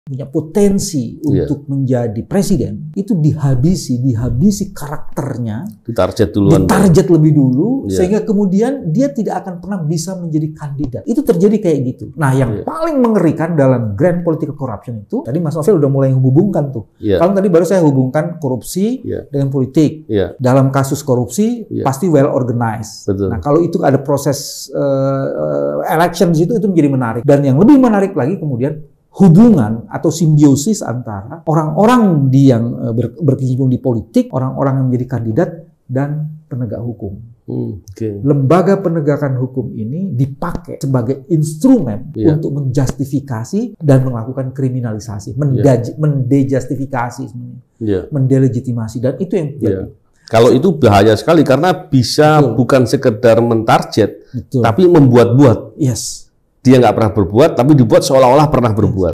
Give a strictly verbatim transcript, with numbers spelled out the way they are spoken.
punya potensi yeah. untuk menjadi presiden, itu dihabisi, dihabisi karakternya, ditarget duluan, ditarget lebih dulu, yeah. sehingga kemudian dia tidak akan pernah bisa menjadi kandidat. Itu terjadi kayak gitu. Nah, yang yeah. paling mengerikan dalam grand political corruption itu, tadi Mas Novel udah mulai hubungkan tuh. Yeah. Kalau tadi baru saya hubungkan korupsi yeah. dengan politik. Yeah. Dalam kasus korupsi yeah. pasti well organized. Betul. Nah, kalau itu ada proses uh, uh, election di situ, itu menjadi menarik. Dan yang lebih menarik lagi kemudian hubungan atau simbiosis antara orang-orang di yang ber, berkecimpung di politik, orang-orang yang menjadi kandidat, dan penegak hukum. Hmm, okay. Lembaga penegakan hukum ini dipakai sebagai instrumen yeah. untuk menjustifikasi dan melakukan kriminalisasi, yeah. mendejustifikasi, yeah. mendelegitimasi, dan itu yang terjadi. Yeah. Kalau itu bahaya sekali karena bisa Betul. bukan sekedar mentarget, Betul. tapi membuat-buat. Yes. Dia nggak pernah berbuat, tapi dibuat seolah-olah pernah berbuat.